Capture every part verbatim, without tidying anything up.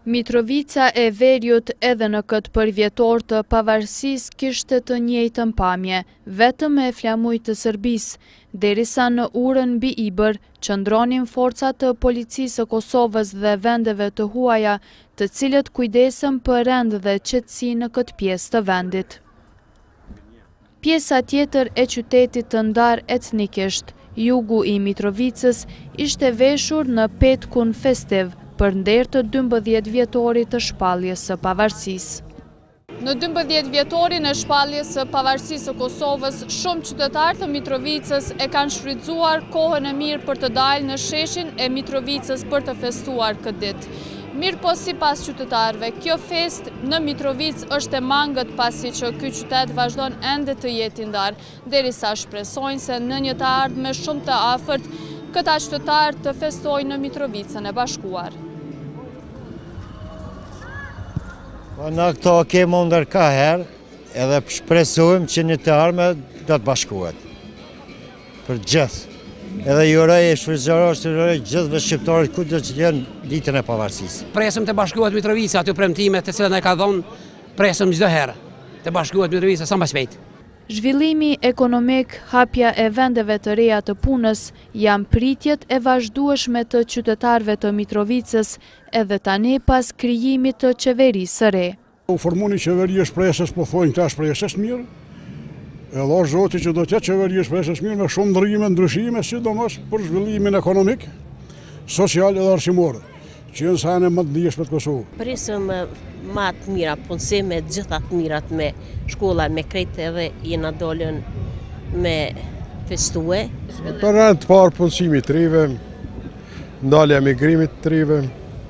Mitrovica e Veriut edhe në këtë përvjetor të pavarësisë kishte të njëjtën pamje, vetëm e flamujt të Serbisë, derisa në urën mbi Ibër qëndronin forcat të policisë së Kosovës dhe vendeve të huaja, të cilët kujdesën për rend dhe qetësi në këtë pjesë të vendit. Pjesa tjetër e qytetit të ndar etnikisht, jugu i Mitrovicës, ishte veshur në petkun festiv, për nder të dymbëdhjetë vjetorit të shpalljes së pavarësisë. Në dymbëdhjetë vjetorin e shpalljes së pavarësisë së Kosovës, shumë qytetarë të Mitrovicës e kanë shfrytzuar kohën e mirë për të dalë në sheshin e Mitrovicës për të festuar këtë ditë. Mirë po si pas qytetarëve, kjo fest në Mitrovicë është e mangët pasi që ky qytet vazhdon ende të jetë i ndarë, derisa shpresojnë se në një të ardhme shumë të afërt këta qytetarë të festojnë në Mitrovicën e Bashkuar. Në këto kemo ndër ka herë, edhe shpresojmë që një të ardhme do të bashkohet. Për gjithë. Edhe juroj e shfrytëzoj të gjithëve shqiptarët ku do të jenë ditën e pavarësisë. Presim të bashkohet Mitrovica, aty premtimet të cilat na ka dhënë, presim çdo herë të bashkohet Mitrovica sa më shpejt. Zhvillimi ekonomik, hapja e vendeve të reja të punës, janë pritjet e vazhdueshme të qytetarëve të Mitrovicës, edhe tani pas krijimit të qeverisë së re. U formu një qeveri e shpresës, po thojnë këta shpresës mirë, edhe është zoti që do të jetë qeveri e shpresës mirë me shumë ndryshime, ndryshime, sidomos për zhvillimin ekonomik, social edhe arsimor, që janë sa në më të ndjeshme të Kosovë. Presim ma të mira punësime, gjitha të mirat me shkolla, me krejt edhe jena dollën me festue. Për rend të parë punësimi të rive, ndalja migrimit të rive,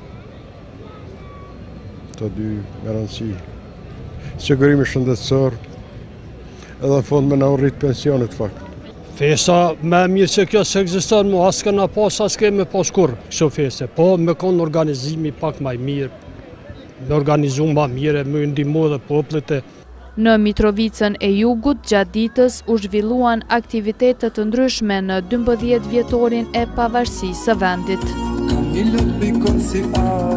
të dy me rëndësi, sigurimi shëndetësor, edhe në fund me në urrit pensionit fakt. Festa me mirë që kjo se egziston, mu asë këna pas, asë keme pas kur kështu feste, po me konë organizimi pak maj mirë, me organizu ma mire, me ndihmu dhe poplit e. Në Mitrovicën e Jugut, gjatë ditës u zhvilluan aktivitetet të ndryshme në dymbëdhjetë vjetorin e pavarësisë së vendit.